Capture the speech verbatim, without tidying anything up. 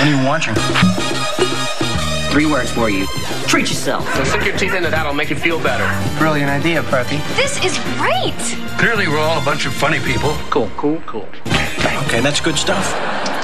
are you watching? Three words for you. Treat yourself. So sink your teeth into that, it'll make you feel better. Brilliant idea, Perky. This is great. Clearly, we're all a bunch of funny people. Cool, cool, cool. Okay, that's good stuff.